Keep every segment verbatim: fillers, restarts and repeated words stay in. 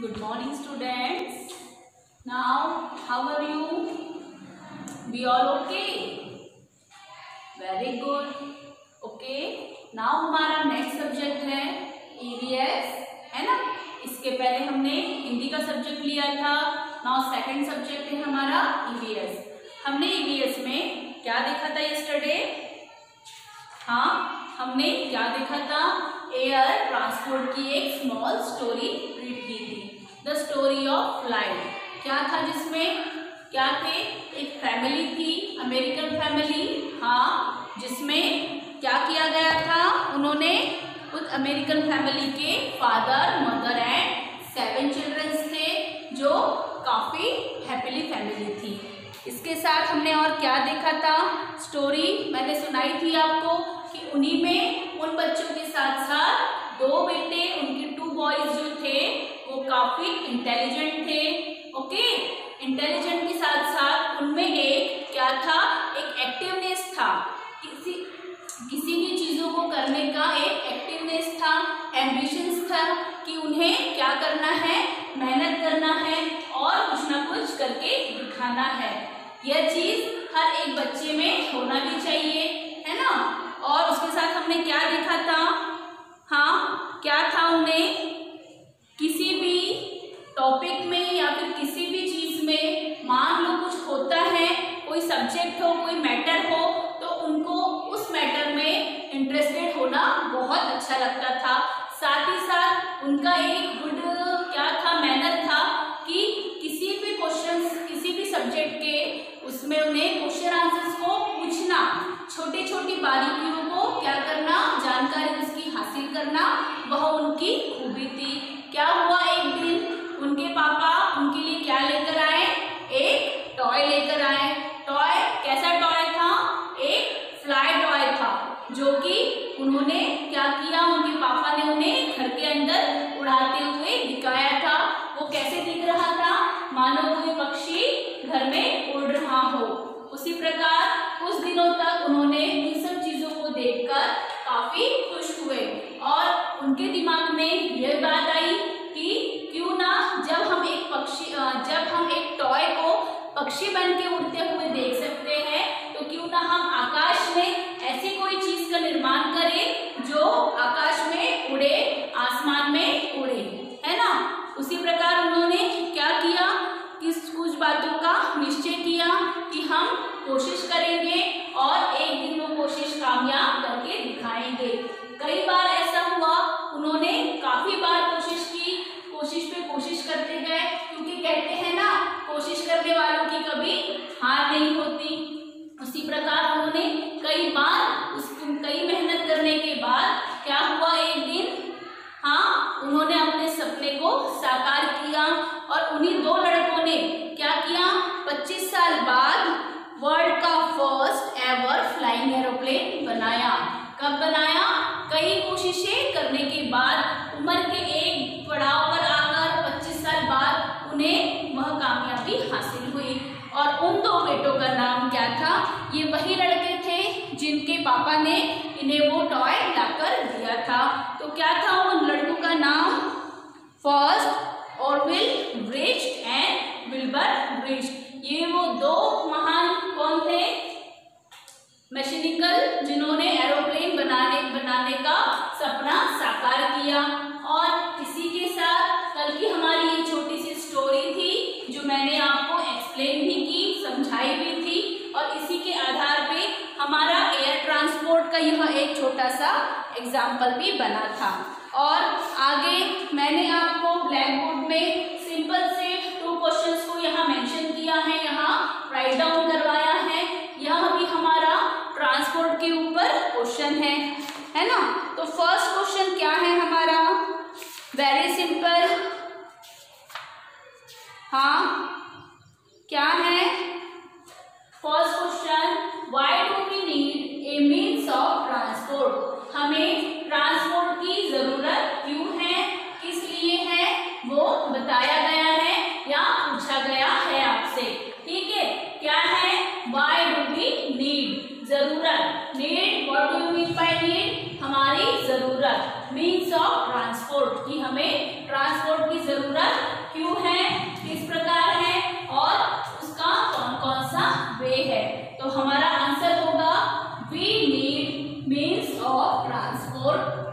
Good morning, students. Now, how are you? We all okay? Very good. Okay. Now हमारा next subject है E V S, है ना। इसके पहले हमने हिंदी का सब्जेक्ट लिया था। नाउ सेकंड सब्जेक्ट है हमारा ई वी एस। हमने ई वी एस में क्या देखा था यस्टरडे? हाँ, हमने क्या देखा था? एयर ट्रांसपोर्ट की एक स्मॉल स्टोरी रीड की थी, द स्टोरी ऑफ फ्लाइट। क्या था जिसमें? क्या थे? एक फैमिली थी, अमेरिकन फैमिली, हाँ, जिसमें क्या किया गया था? उन्होंने उस अमेरिकन फैमिली के father, mother and seven childrens थे, जो काफी हैप्पीली फैमिली थी। इसके साथ हमने और क्या देखा था? स्टोरी मैंने सुनाई थी आपको कि उन्हीं में उन बच्चों के साथ साथ दो बेटे, उनके टू बॉयज जो थे वो काफी इंटेलिजेंट थे। ओके, इंटेलिजेंट के साथ साथ उनमें एक क्या था? एक एक्टिवनेस था, किसी किसी भी चीजों को करने का एक एक्टिवनेस था, एम्बिशंस था कि उन्हें क्या करना है? मेहनत करना है और कुछ ना कुछ करके दिखाना है। यह चीज हर एक बच्चे में होना भी चाहिए, है ना। और उसके साथ हमने क्या देखा था? हाँ, क्या था? उन्हें किसी भी टॉपिक में या फिर किसी भी चीज में, मान लो कुछ होता है, कोई सब्जेक्ट हो, कोई मैटर हो, तो उनको उस मैटर में इंटरेस्टेड होना बहुत अच्छा लगता था। साथ ही साथ उनका एक गुड क्या था? मैनर था कि किसी भी क्वेश्चन, किसी भी सब्जेक्ट के उसमें उन्हें क्वेश्चन आंसर्स को पूछना, छोटी छोटी बारीकियों को क्या करना, जानकारी उसकी हासिल करना, वह उनकी खूबी थी। क्या हुआ? एक दिन उनके पापा उनके लिए क्या लेकर आए? एक टॉय लेकर आए। टॉय कैसा टॉय था? एक फ्लाई टॉय था, जो कि उन्होंने क्या किया? उनके पापा ने उन्हें घर के अंदर उड़ाते हुए दिखाया था। वो कैसे दिख रहा था? मानो कोई पक्षी घर में उड़ रहा हो। उसी प्रकार कुछ दिनों तक उन्होंने इन सब चीजों को देखकर काफी खुश हुए और उनके दिमाग में यह बात आई कि क्यों ना जब हम एक पक्षी जब हम एक टॉय को पक्षी बन के उड़ते हुए देख सकते हैं, तो क्यों ना हम आकाश में ऐसी कोई चीज का निर्माण करें जो आकाश में उड़े, आसमान में उड़े, है ना। उसी प्रकार उन्होंने क्या किया? किस कुछ बातों का निश्चय किया कि हम कोशिश करेंगे और एक दिन वो कोशिश कामयाब करके दिखाएंगे। कई बार ऐसा हुआ, उन्होंने काफी बार कोशिश की, कोशिश पे कोशिश करते गए, क्योंकि कहते हैं ना, कोशिश करने वालों की कभी हार नहीं होती। उसी प्रकार उन्होंने कई बार उस कई मेहनत करने के बाद क्या हुआ? एक दिन हाँ, उन्होंने अपने सपने को साकार किया और उन्हीं दो लड़कों ने क्या किया? पच्चीस साल बाद वर्ल्ड का फर्स्ट एवर फ्लाइंग एरोप्लेन बनाया। कब बनाया? कई कोशिशें करने के बाद, उम्र के एक पड़ाव पर आकर पच्चीस साल बाद उन्हें वह कामयाबी हासिल हुई। और उन दो बेटों का नाम क्या था? ये वही लड़के थे जिनके पापा ने इन्हें वो टॉय लाकर दिया था। तो क्या था उन लड़कों का नाम? First Orville Brist and Wilbur Brist. ये वो दो महान कौन थे? मैकेनिकल, जिन्होंने एरोप्लेन बनाने बनाने का सपना साकार किया। और इसी के साथ कल की हमारी ये छोटी सी स्टोरी थी, जो मैंने आपको एक्सप्लेन भी की, समझाई भी थी, और इसी के आधार पे हमारा एयर ट्रांसपोर्ट का यह एक छोटा सा एग्जाम्पल भी बना था। और आगे मैंने आपको ब्लैक बोर्ड में सिंपल से टू क्वेश्चंस को यहाँ मेंशन किया है, यहाँ राइट डाउन करवाया है। यह भी हमारा ट्रांसपोर्ट के ऊपर क्वेश्चन है, है ना। तो फर्स्ट क्वेश्चन क्या है हमारा? वेरी सिंपल, हाँ, क्या है? First question, why do we need a means of transport? हमें ट्रांसपोर्ट की जरूरत क्यों है, किस लिए है, वो बताया गया है या पूछा गया है आपसे। ठीक है, क्या है? व्हाई डू वी नीड, जरूरत। Need, what do you mean by need? हमारी जरूरत। मीन्स ऑफ ट्रांसपोर्ट, की हमें ट्रांसपोर्ट की जरूरत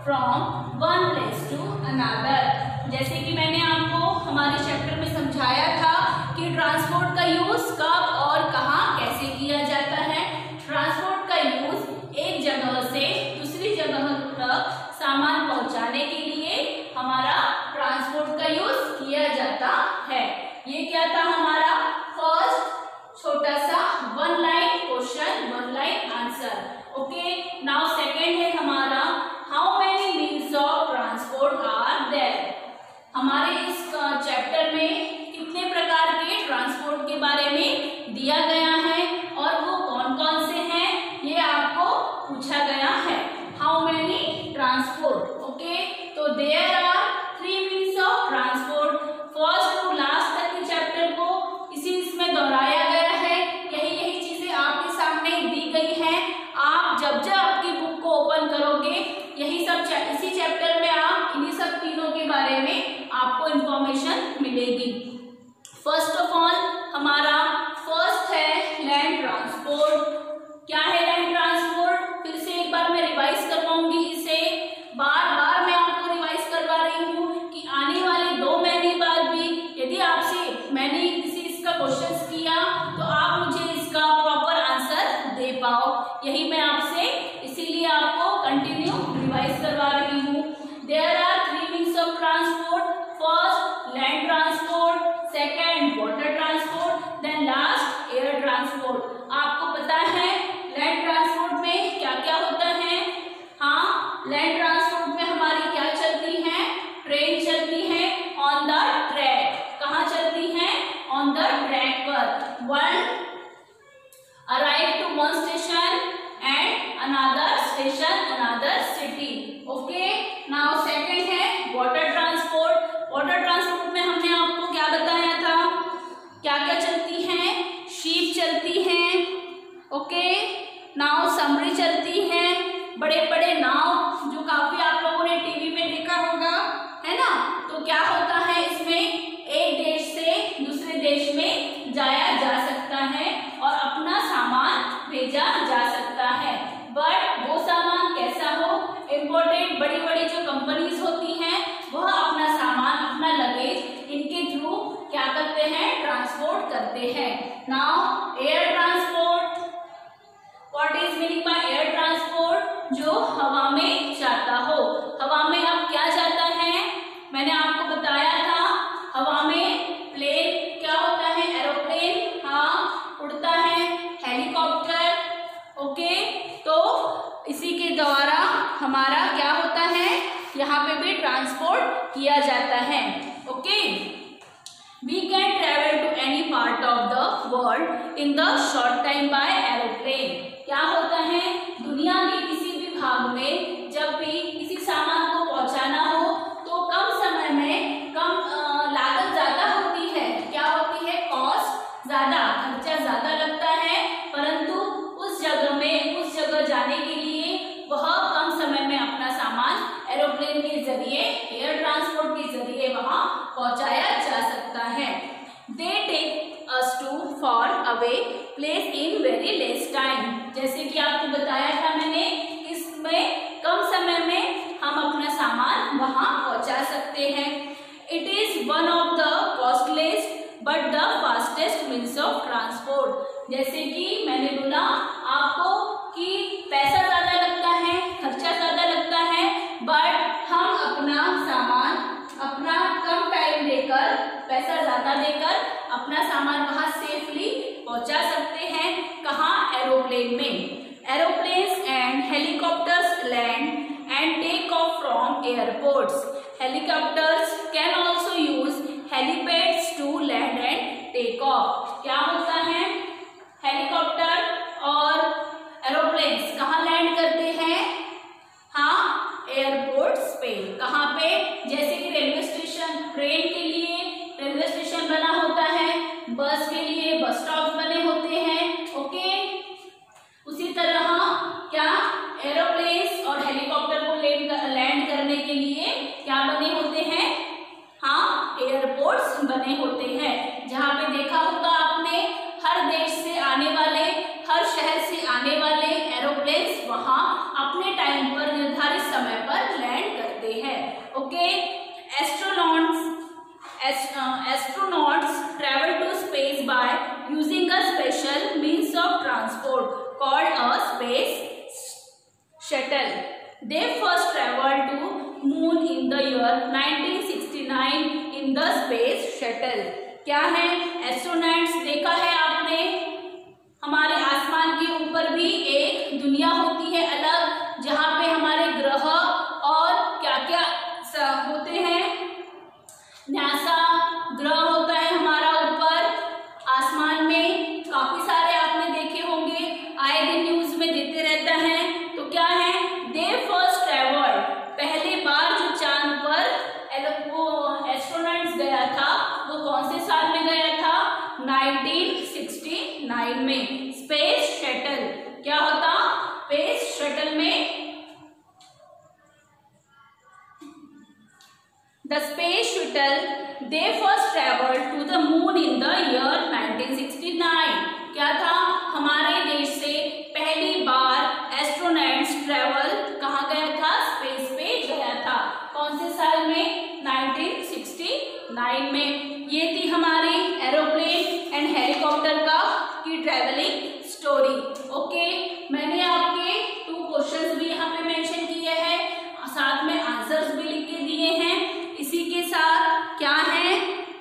from one place to another. जैसे कि मैंने आपको हमारे चैप्टर में समझाया था कि ट्रांसपोर्ट का यूज कब और कहाँ कैसे किया जाता है। ट्रांसपोर्ट का यूज एक जगह से दूसरी जगह तक सामान पहुंचाने के लिए हमारा ट्रांसपोर्ट का यूज किया जाता है। ये क्या था हमारा फर्स्ट छोटा सा one line question, one line answer. Okay, now second है हमारा how many means of transport are there. हमारे इस चैप्टर में कितने प्रकार के ट्रांसपोर्ट के बारे में दिया गया है और वो कौन कौन से हैं ये आपको पूछा गया है। हाउ मेनी ट्रांसपोर्ट, ओके, तो there are three means of transport. First to last तक के चैप्टर को इसी इसमें दोहराया गया है। यही यही चीजें आपके सामने दी गई हैं। आप जब जब आपकी बुक को ओपन करोगे यही सब इसी चैप्टर में आप इन्हीं सब तीनों के बारे में आपको इंफॉर्मेशन मिलेगी। फर्स्ट ऑफ ऑल हमारा फर्स्ट है लैंड ट्रांसपोर्ट। क्या है लैंड ट्रांसपोर्ट? फिर से एक बार मैं रिवाइज करवाऊंगी इसे, बार बार मैं आपको रिवाइज करवा रही हूँ कि आने वाले दो महीने बाद भी यदि आपसे मैंने किसी इसका क्वेश्चन किया तो आप मुझे इसका प्रॉपर आंसर दे पाओ। यही मैं आपसे इसीलिए आपको कंटिन्यू रिवाइज करवा रही हूँ। There are three means of transport. First land transport, second water transport, then last air transport. आपको पता है लैंड ट्रांसपोर्ट में क्या क्या होता है? हाँ, लैंड ट्रांसपोर्ट में हमारी क्या चलती है? ट्रेन चलती है ऑन द ट्रैक। कहाँ चलती है? ऑन द ट्रैक पर। One arrive to one station and another station another city. Okay, now second है वाटर ट्रांसपोर्ट। वाटर ट्रांसपोर्ट में हमने आपको क्या बताया था? क्या क्या चलती हैं? शिप चलती हैं, ओके, नाव समरी चलती हैं, बड़े बड़े नाव जो काफी आप लोगों ने टीवी में देखा होगा, है ना। तो क्या होता है इसमें एक देश से दूसरे देश में जाया जा सकता है और अपना सामान भेजा जा सकता है। बट वो सामान कैसा हो? इम्पोर्टेंट बड़ी बड़ी जो कंपनीज होती हैं वह अपना सामान, अपना लगेज इनके थ्रू क्या करते हैं? ट्रांसपोर्ट करते हैं। Now air transport, what is meaning by air transport? जो हवा में जाता हो। हवा में अब क्या जाता है? मैंने आपको बताया था हवा में प्लेन क्या होता है? एरोप्लेन, हाँ, उड़ता है, हेलीकॉप्टर, ओके। तो इसी के द्वारा हमारा क्या होता है? यहाँ पे भी ट्रांसपोर्ट किया जाता है, okay. We can travel to any part of the world in the short time by aeroplane। क्या होता है? दुनिया के किसी भी भाग में जब भी किसी सामान को पहुंचाना हो तो कम समय में कम लागत ज्यादा होती है। क्या होती है? कॉस्ट ज्यादा, खर्चा ज्यादा लगता है, परंतु उस जगह में उस जगह जाने के लिए वह कम समय में अपना सामान एरोप्लेन के जरिए, एयर ट्रांसपोर्ट के जरिए वहां पहुंचाया जा सकता है। They take us to far away place in very less time. जैसे कि आपको बताया था मैंने, इसमें कम समय में हम अपना सामान वहां पहुंचा सकते हैं। It is one of the costliest but the fastest means of transport. जैसे कि मैंने बोला आपको कि पैसा ज्यादा लगता है, खर्चा ज्यादा लगता है, बट हम अपना सामान अपना कम टाइम देकर, पैसा ज्यादा देकर अपना सामान वहां सेफली पहुंचा सकते हैं। कहाँ? एरोप्लेन में। Aeroplanes and helicopters land and take off from airports. Helicopters can also use helipads to land and take off. क्या होता है? हेलीकॉप्टर और एरोप्लेन्स कहाँ लैंड करते हैं? हाँ, एयरपोर्ट्स पे। कहाँ पे? जैसे कि रेलवे स्टेशन, ट्रेन के लिए रेलवे स्टेशन बना होता है, बस के लिए बस स्टॉप बने होते हैं, ओके। उसी तरह क्या एरोप्लेन्स और हेलीकॉप्टर को लैंड करने के लिए क्या बने होते हैं? हाँ, एयरपोर्ट्स बने होते हैं। जहाँ पे देखा होगा आपने, हर देश से आने वाले, हर शहर से आने वाले एरोप्लेन्स वहाँ अपने टाइम पर, निर्धारित समय पर land year nineteen sixty nine in the space shuttle. क्या है? एस्ट्रोनॉट्स, देखा है आपने हमारे आसमान के ऊपर भी एक दुनिया होती है अलग, जहाँ पे हमारे ग्रह और क्या क्या होते हैं, नासा ग्रह होता है हमारा ऊपर आसमान में, काफी सारे आपने देखे होंगे, आए दिन न्यूज में देते रहता है। तो क्या है? दे फर्स्ट ट्रेवल्ड, पहली बार जो चांद पर वो एस्ट्रोनॉट्स गया था वो कौन से साल में गया था? नाइनटीन सिक्सटी नाइन में। स्पेस शटल क्या होता? स्पेस शटल में the space shuttle they first travelled to the moon in the year nineteen sixty nine. क्या था? हमारे देश से पहली बार एस्ट्रोनॉट्स ट्रेवल कहाँ गया था? स्पेस पे गया था। कौन से साल में? नाइनटीन सिक्सटी नाइन में। ये थी हमारी एरोप्लेन एंड हेलीकॉप्टर का की ट्रेवलिंग स्टोरी। ओके, मैंने आपके टू क्वेश्चंस भी यहाँ पे मेंशन किए हैं, साथ में आंसर्स भी लिख के दिए हैं। इसी के साथ क्या है,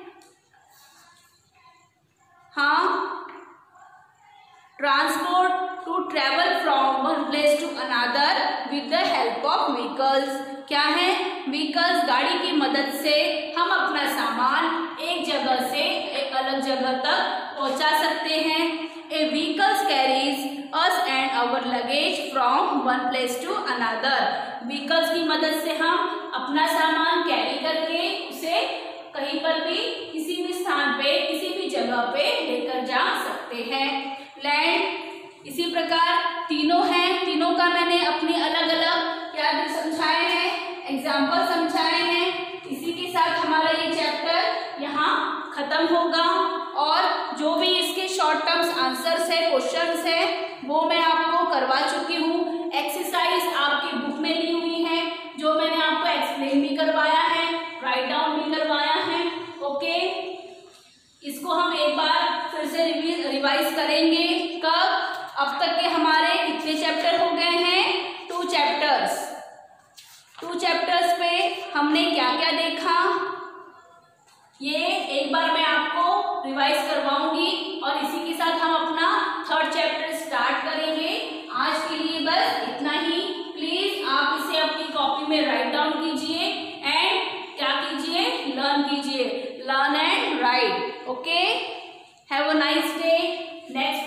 हाँ, transport to travel from one place to another with the help of vehicles. क्या है? व्हीकल्स, गाड़ी की मदद से हम अपना सामान एक जगह से एक अलग जगह तक पहुंचा सकते हैं। A vehicles carries us and our luggage from one place to another. Vehicles की मदद से हम अपना सामान कैरी करके उसे कहीं पर भी, किसी भी स्थान पे, किसी भी जगह पे लेकर जा सकते हैं। लैंड, इसी प्रकार तीनों हैं, तीनों का मैंने अपनी अलग अलग क्या समझाए हैं, एग्जाम्पल समझाए हैं। इसी के साथ हमारा ये चैप्टर यहाँ खत्म होगा और जो भी इसके शॉर्ट टर्म्स आंसर्स है, क्वेश्चंस है, वो मैं आपको करवा चुकी हूँ। एक्सरसाइज आपकी बुक में ली हुई है, जो मैंने आपको एक्सप्लेन भी करवाया है, राइट डाउन भी करवाया है। ओके, इसको हम एक बार फिर से रिवाइज करेंगे। कब? अब तक के हमारे कितने चैप्टर हो गए हैं? Two chapters. टू चैप्टर्स पे हमने क्या क्या देखा, ये एक बार मैं आपको रिवाइज करवाऊंगी और इसी के साथ हम अपना थर्ड चैप्टर स्टार्ट करेंगे। आज के लिए बस इतना ही। प्लीज आप इसे अपनी कॉपी में राइट डाउन कीजिए एंड क्या कीजिए? लर्न कीजिए। Learn and write. Okay, have a nice day. Next